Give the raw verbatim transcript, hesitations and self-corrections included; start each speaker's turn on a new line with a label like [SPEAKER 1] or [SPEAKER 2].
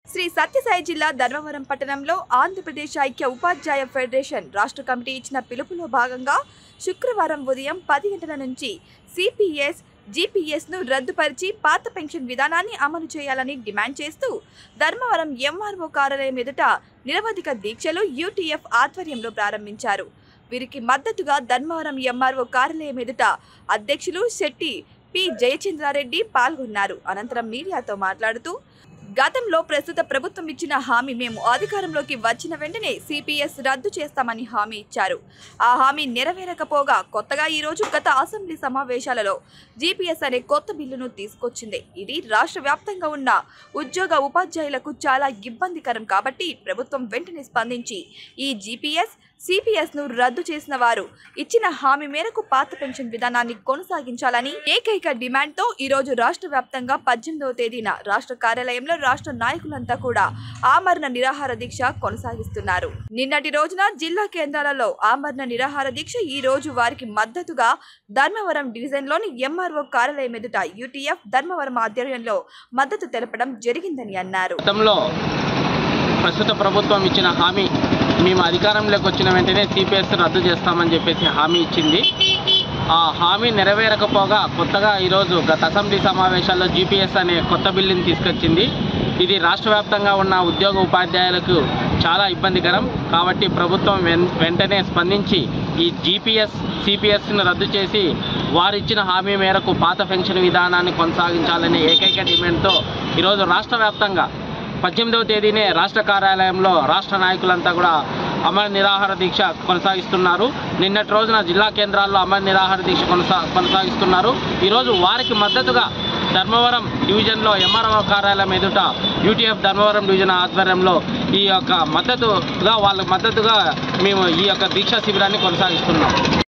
[SPEAKER 1] శ్రీ సత్యసాయి జిల్లా ధర్మవరం పట్టణంలో ఆంధ్రప్రదేశ్ ఐక్య ఉపాధ్యాయ ఫెడరేషన్ రాష్ట్ర కమిటీ ఇచ్చిన పిలుపులో భాగంగా శుక్రవారం ఉదయం పది గంటల నుంచి సిపిఎస్ జీపీఎస్ను రద్దుపరిచి పాత పెన్షన్ విధానాన్ని అమలు చేయాలని డిమాండ్ చేస్తూ ధర్మవరం ఎంఆర్ఓ కార్యాలయం ఎదుట నిరవధిక దీక్షలు యూటీఎఫ్ ఆధ్వర్యంలో ప్రారంభించారు. వీరికి మద్దతుగా ధర్మవరం ఎంఆర్ఓ కార్యాలయం ఎదుట అధ్యక్షులు శెట్టి పి జయచంద్రారెడ్డి పాల్గొన్నారు. అనంతరం మీడియాతో మాట్లాడుతూ గతంలో ప్రస్తుత ప్రభుత్వం ఇచ్చిన హామీ మేము అధికారంలోకి వచ్చిన వెంటనే సిపిఎస్ రద్దు చేస్తామని హామీ ఇచ్చారు. ఆ హామీ నెరవేరకపోగా కొత్తగా ఈరోజు గత అసెంబ్లీ సమావేశాలలో జీపీఎస్ అనే కొత్త బిల్లును తీసుకొచ్చింది. ఇది రాష్ట్ర వ్యాప్తంగా ఉన్న ఉద్యోగ ఉపాధ్యాయులకు చాలా ఇబ్బందికరం కాబట్టి ప్రభుత్వం వెంటనే స్పందించి ఈ జీపీఎస్ సిపిఎస్ ను రద్దు చేసిన వారు ఇచ్చిన హామీ మేరకు పాత పెన్షన్ విధానాన్ని కొనసాగించాలని ఏకైక డిమాండ్ తో ఈ రోజు రాష్ట్ర వ్యాప్తంగా పద్దెనిమిదవ తేదీన రాష్ట్ర కార్యాలయంలో రాష్ట్ర నాయకులంతా కూడా ఆమరణ నిరాహార దీక్ష కొనసాగిస్తున్నారు. నిన్నటి రోజున జిల్లా కేంద్రాలలో ఆమరణ నిరాహార దీక్ష ఈ రోజు వారికి మద్దతుగా ధర్మవరం డివిజన్ లోని ఎంఆర్ఓ కార్యాలయం ఎదుట యూటీఎఫ్ ధర్మవరం ఆధ్వర్యంలో మద్దతు తెలపడం జరిగిందని అన్నారు.
[SPEAKER 2] ప్రస్తుత ప్రభుత్వం ఇచ్చిన హామీ మేము అధికారంలోకి వచ్చిన వెంటనే సిపిఎస్ రద్దు చేస్తామని చెప్పేసి హామీ ఇచ్చింది. ఆ హామీ నెరవేరకపోగా కొత్తగా ఈరోజు గత అసెంబ్లీ సమావేశాల్లో జీపీఎస్ అనే కొత్త బిల్లుని తీసుకొచ్చింది. ఇది రాష్ట్ర వ్యాప్తంగా ఉన్న ఉద్యోగ ఉపాధ్యాయులకు చాలా ఇబ్బందికరం కాబట్టి ప్రభుత్వం వెంటనే స్పందించి ఈ జీపీఎస్ సిపిఎస్ను రద్దు చేసి వారిచ్చిన హామీ మేరకు పాత పెన్షన్ విధానాన్ని కొనసాగించాలనే ఏకైక డిమాండ్తో ఈరోజు రాష్ట్ర వ్యాప్తంగా పద్దెనిమిదవ తేదీనే రాష్ట్ర కార్యాలయంలో రాష్ట్ర నాయకులంతా కూడా అమర నిరాహార దీక్ష కొనసాగిస్తున్నారు. నిన్నటి రోజున జిల్లా కేంద్రాల్లో అమర నిరాహార దీక్ష కొనసా కొనసాగిస్తున్నారు. ఈరోజు వారికి మద్దతుగా ధర్మవరం డివిజన్లో ఎంఆర్ఓ కార్యాలయం ఎదుట యూటీఎఫ్ ధర్మవరం డివిజన్ ఆధ్వర్యంలో ఈ యొక్క మద్దతుగా వాళ్ళ మద్దతుగా మేము ఈ యొక్క దీక్షా శిబిరాన్ని కొనసాగిస్తున్నాం.